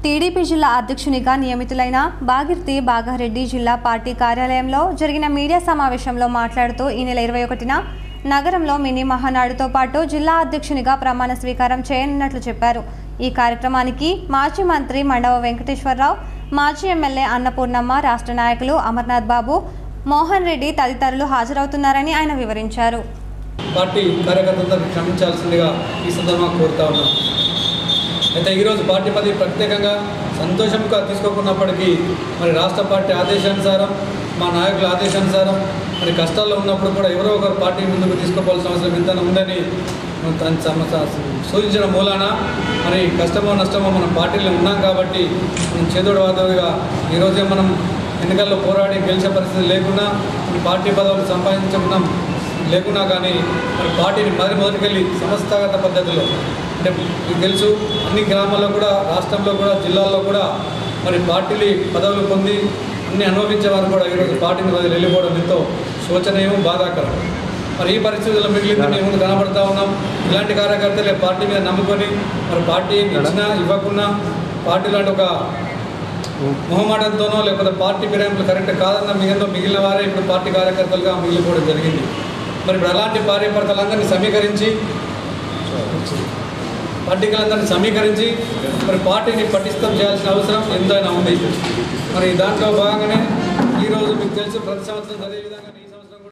TDP జిల్లా అధ్యక్షునిగా నియమితులైన బాగిర్తి బాగారెడ్డి జిల్లా పార్టీ కార్యాలయంలో జరిగిన మీడియా సమావేశంలో మాట్లాడుతూ ఈ నెల 21న నగరంలో మినీ మహానాడుతో పాటు జిల్లా అధ్యక్షునిగా ప్రమాణ స్వీకారం చేయనున్నట్లు చెప్పారు. ఈ కార్యక్రమానికి మాజీ మంత్రి మండవ వెంకటేశ్వరరావు, మాజీ ఎమ్మెల్యే అన్నపూర్ణమ్మ, రాష్ట్ర నాయకులు అమర్నాథ్ బాబు, మోహన్ రెడ్డి తదితరులు హాజరవుతున్నారని ఆయన వివరించారు. పార్టీ కార్యకర్తలను క్షమించాల్సిందిగా ఈ సందర్భంగా కోరుతా ఉన్నాం. అయితే ఈరోజు పార్టీ పదవి ప్రత్యేకంగా సంతోషంగా తీసుకోకున్నప్పటికీ మరి రాష్ట్ర పార్టీ ఆదేశానుసారం, మా నాయకుల ఆదేశానుసారం మరి కష్టాల్లో ఉన్నప్పుడు కూడా ఎవరో ఒకరు పార్టీ ముందుకు తీసుకోవాల్సిన అవసరం ఎంత ఉందని సూచించడం మూలాన మరి కష్టమో నష్టమో మనం పార్టీలో ఉన్నాం కాబట్టి మనం చేదోడు వాదోడుగా ఈరోజే మనం ఎన్నికల్లో పోరాడి గెలిచే పరిస్థితి లేకున్నా పార్టీ పదవులు సంపాదించుకున్నాం లేకున్నా కానీ మరి పార్టీని మొదటికెళ్ళి సంస్థాగత పద్ధతిలో అంటే మీకు తెలుసు అన్ని గ్రామాల్లో కూడా, రాష్ట్రంలో కూడా, జిల్లాల్లో కూడా మరి పార్టీలు పదవులు పొంది అన్ని అనుభవించేవారు కూడా ఈరోజు పార్టీని వదిలి వెళ్ళిపోవడం ఎంతో శోచనీయం, బాధాకరం. మరి ఈ పరిస్థితుల్లో మిగిలింది మేము ముందు కనబడతా ఉన్నాం. ఇలాంటి కార్యకర్తలే పార్టీ మీద నమ్ముకొని మరి పార్టీ ఇచ్చినా ఇవ్వకున్నా పార్టీ లాంటి ఒక మొహమాటంతోనో లేకపోతే పార్టీ ఫిరాయింపులు కరెక్ట్ కాదన్న మిగిలిన వారే ఇప్పుడు పార్టీ కార్యకర్తలుగా మిగిలిపోవడం జరిగింది. మరి ఇప్పుడు అలాంటి కార్యకర్తలందరినీ సమీకరించి మరి పార్టీని పటిష్టం చేయాల్సిన అవసరం ఎంతైనా ఉంది. మరి దాంట్లో భాగంగానే ఈరోజు మీకు తెలుసు ప్రతి సంవత్సరం అదే విధంగా